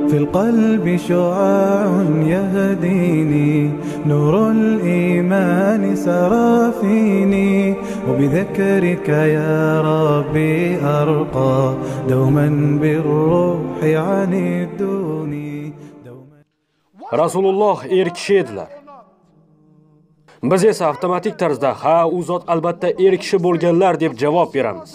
في القلب شعاع يهديني نور الإيمان سرى فيني وبذكرك يا ربي أرقى دوما بالروح عن الدوني Rasululloh kishi edilar. Biz esa avtomatik tarzda ha u zot albatta kishi bo'lganlar deb javob beramiz.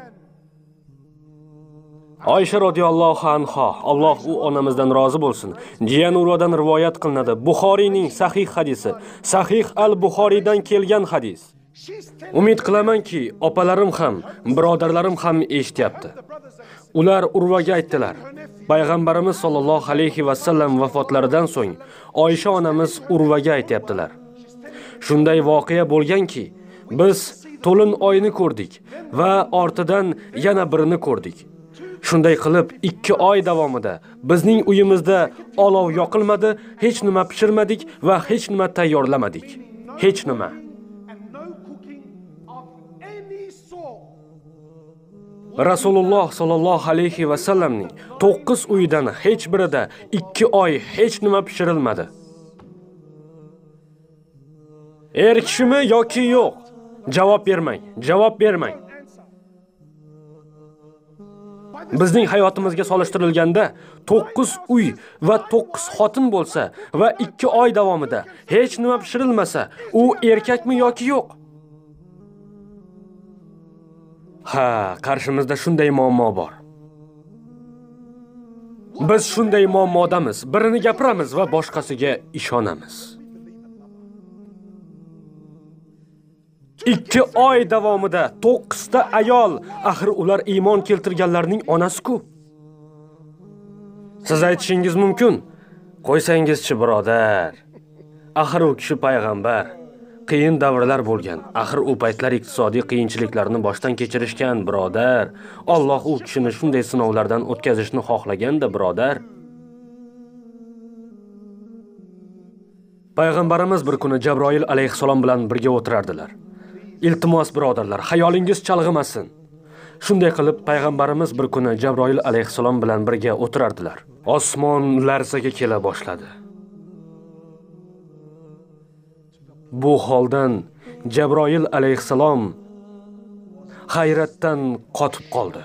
Oysha radhiyallohu anha, Alloh u onamizdan rozi bo'lsin, jiyan urvadan rivoyat qilinadi. Buxoriyning sahih hadisi, Sahih al-Buxoriydan kelgan hadis. Umid qilamanki, opalarim ham, birodarlarim ham eshityapti. Ular Urvaga aytdilar. Payg'ambarimiz sollallohu alayhi va sallam vafotlaridan so'ng Oysha onamiz Urvaga aytayaptilar. Shunday voqea bo'lganki, biz to'lin oyni ko'rdik va ortidan yana birini ko'rdik. Shunday qilib 2 oy davomida bizning uyimizda olov yoqilmadi, hech nima pishirmadik va hech nima tayyorlamadik. Hech nima. Rasululloh sollallohu alayhi va sallamning 9 uyidan hech birida 2 oy hech nima pishirilmadi. Kishimi yoki yo'q? Javob bermang, javob bermang. Bizning hayotimizga solishtirilganda 9 uy va 9 xotin bo'lsa va 2 oy davomida hech nima pishirilmasa, u erkakmi yoki yo'q? Ha, qarshimizda shunday muammo bor. Biz shunday muammodamiz. Birini gapiramiz va boshqasiga ishonamiz. 2 oy davomida 9 ta ayol, axir ular iymon keltirganlarning onasi-ku. Siz aytishingiz mumkin. Qo'ysangizchi birodar. Axir u kishi payg'ambar. Qiyin davrlar bo'lgan. Axir u paytlar iqtisodiy qiyinchiliklarni boshdan kechirishgan, birodar. Alloh u kishini shunday sinovlardan o'tkazishni xohlaganda, birodar. Payg'ambarimiz bir kuni Jabroil alayhissalom bilan birga o'tirardilar. Iltimos birodarlar, xayolingiz chalg'imasin. Shunday qilib payg'ambarimiz bir kuni Jabroil alayhissalom bilan birga o'tirardilar. Osmon larzaga kela boshladi. Bu holdan Jabroil alayhissalom hayratdan qotib qoldi.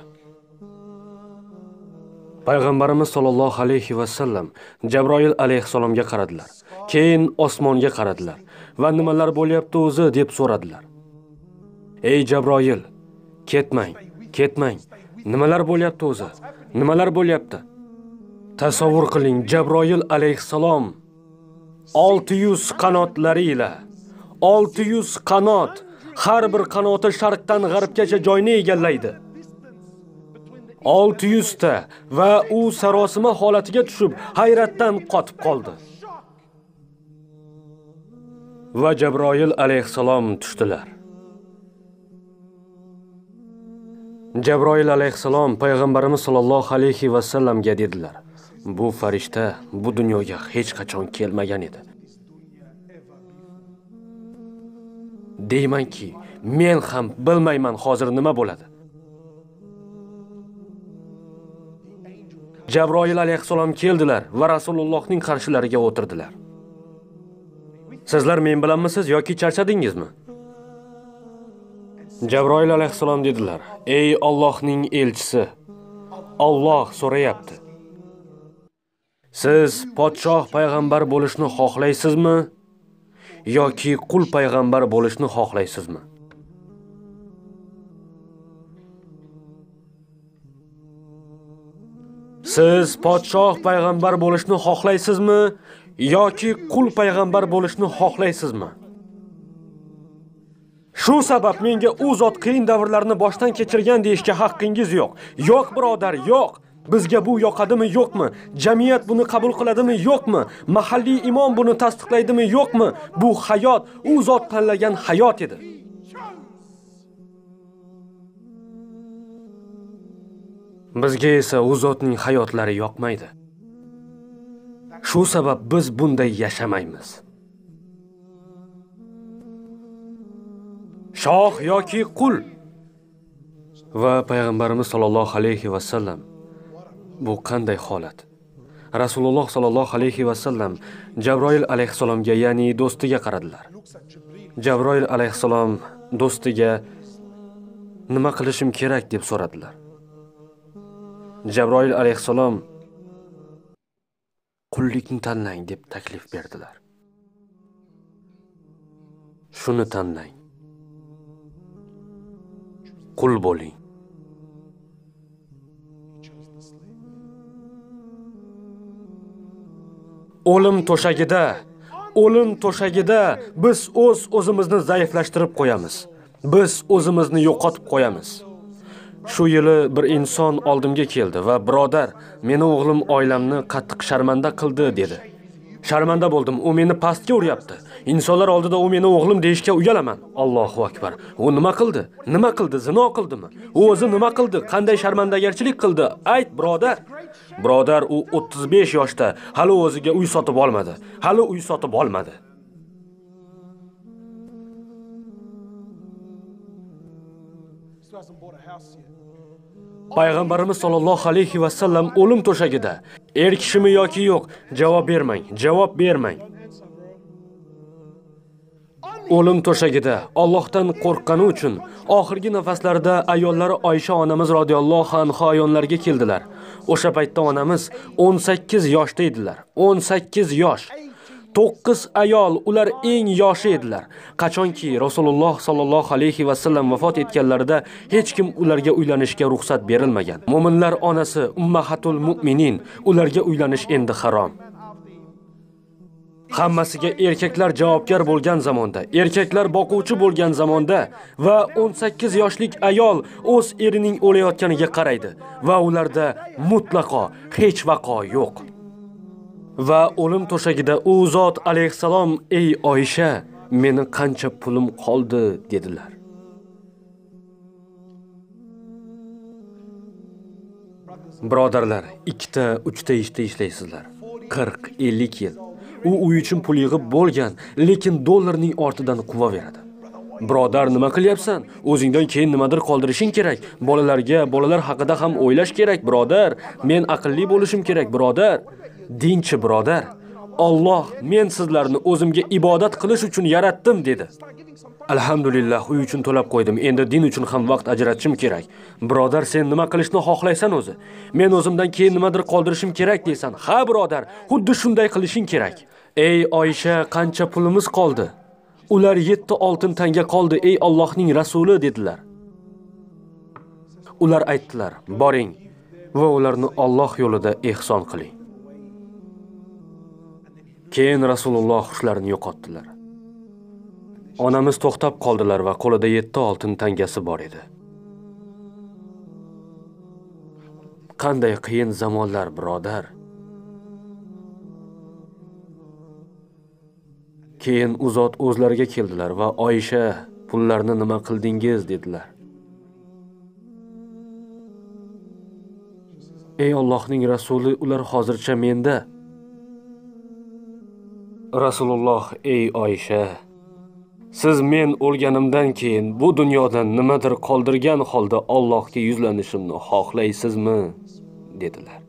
Payg'ambarimiz sollallohu alayhi va sallam Jabroil alayhissalomga qaradilar. Keyin osmonga qaradilar va nimalar bo'lyapti o'zi deb so'radilar. Ey Jabroil, ketmang, ketmang. Nimalar bo'lyapti o'zi? Nimalar bo'lyapti? Tasavvur qiling, Jabroil alayhissalom 600 qanotlari ila 600 qanot, har bir qanoti sharqdan g'arbgacha joyni egallaydi. 600 ta va u sarosima holatiga tushib hayratdan qotib qoldi. Va Jabroil alayhissalom tushdilar. Jabroil alayhissalom payg'ambarimiz sollallohu alayhi va sallamga dedilar: "Bu farishta bu dunyoga hech qachon kelmagan edi." Deymanki, men ham bilmayman hozir nima bo'ladi. Jabroil alayhissalom keldilar va Rasulullohning qarshilariga o'tirdilar. Sizlar men bilanmisiz yoki charchadingizmi? Jabroil alayhissalom dedilar: "Ey Allohning elchisi, Alloh so'rayapti. Siz podshoh payg'ambar bo'lishni xohlaysizmi yoki qul payg'ambar bo'lishni xohlaysizmi?" Siz podshoh payg'ambar bo'lishni xohlaysizmi yoki qul payg'ambar bo'lishni xohlaysizmi? Shu sabab menga u zot qiyin davrlarni boshdan kechirgan deyishga haqqingiz yo'q. Yo'q birodar, yo'q. Bizga bu yoqadimi, yo'qmi? Jamiyat buni qabul qiladimi, yo'qmi? Mahalliy imom buni tasdiqlaydimi, yo'qmi? Bu hayot u zot tanlagan hayot edi. Bizga esa u zotning hayotlari yoqmaydi. Shu sabab biz bunday yashamaymiz. Shoh yoki qul. Va payg'ambarimiz sollallohu alayhi va sallam bu qanday holat? Rasululloh sallallohu alayhi va sallam Jabroil alayhissalomga, ya'ni do'stiga qaradilar. Jabroil alayhissalom do'stiga nima qilishim kerak deb so'radilar. Jabroil alayhissalom qullikni tanlang deb taklif berdilar. Shuni tanlang. Qul bo'ling. O'lim to'shagida biz o'zimizni zaiflashtirib qo'yamiz. Biz o'zimizni yo'qotib qo'yamiz. Shu yili bir inson oldimga keldi va birodar, meni o'g'lim oilamni qattiq sharmanda qildi dedi. Sharmanda bo'ldim, u meni pastga uryapti. Insonlar oldida u meni o'g'lim deyishga uyalaman. Allohu akbar. U nima qildi? Nima qildi? Zino qildimi? U o'zi nima qildi? Qanday sharmandagarchilik qildi? Ayt, birodar. Birodar, u 35 yoshda, hali o'ziga uy sotib olmadi. Payg'ambarimiz sollallohu alayhi va sallam o'lim to'shagida. Er kishimi yoki yo'q? Javob bermang. O'lim to'shagida Allohdan qo'rqqani uchun oxirgi nafaslarida ayollari Oysha onamiz radhiyallohu anha yonlariga keldilar. O'sha paytda onamiz 18 yoshda edilar. 18 yosh. 9 ayol, ular eng yoshi edilar. Qachonki Rasululloh sallallohu alayhi va sallam vafot etganlarida hech kim ularga uylanishga ruxsat berilmagan. Mo'minlar onasi Ummahatul Mu'minin, ularga uylanish endi harom. Hammasiga erkaklar javobgar bo'lgan zamonda, erkaklar boquvchi bo'lgan zamonda va 18 yoshlik ayol o'z erining o'layotganiga qaraydi va ularda mutlaqo hech vaqo yo'q. Va o'lim to'shagida u zot alayhissalom, ey Oysha, meni qancha pulim qoldi dedilar. Birodarlar, 2ta, 3ta ishda ishlaysizlar. 40-50 yil. U uy uchun pul yig'ib bo'lgan, lekin dollarning ortidan quva beradi. Birodar, nima qilyapsan? O'zingdan keyin nimadir qoldirishing kerak. Bolalar haqida ham o'ylash kerak, birodar. Men aqlli bo'lishim kerak, birodar. Dinchi birodar. Alloh, men sizlarni o'zimga ibodat qilish uchun yaratdim dedi. Alhamdulillah, uy uchun to'lab qo'ydim. Endi din uchun ham vaqt ajratishim kerak. Birodar, sen nima qilishni xohlaysan o'zi? Men o'zimdan keyin nimadir qoldirishim kerak deysan. Ha, birodar, xuddi shunday qilishing kerak. Ey Oysha, qancha pulimiz qoldi? Ular 7 oltin tanga qoldi, ey Allohning rasuli dedilar. Ular aytdilar, boring va ularni Alloh yo'lida ehson qiling. Keyin Rasululloh xushlarini yo'qotdilar. Onamiz to'xtab qoldilar va qo'lida 7 oltin tangasi bor edi. Qanday qiyin zamonlar, birodar. Keyin u zot o'zlariga keldilar va Oysha, pullarni nima qildingiz dedilar. Ey Allohning rasuli, ular hozircha menda. Rasululloh, ey Oysha, siz men o'lganimdan keyin bu dunyodan nimadir qoldirgan holda Allohga yuzlanishimni xohlaysizmi? dedilar.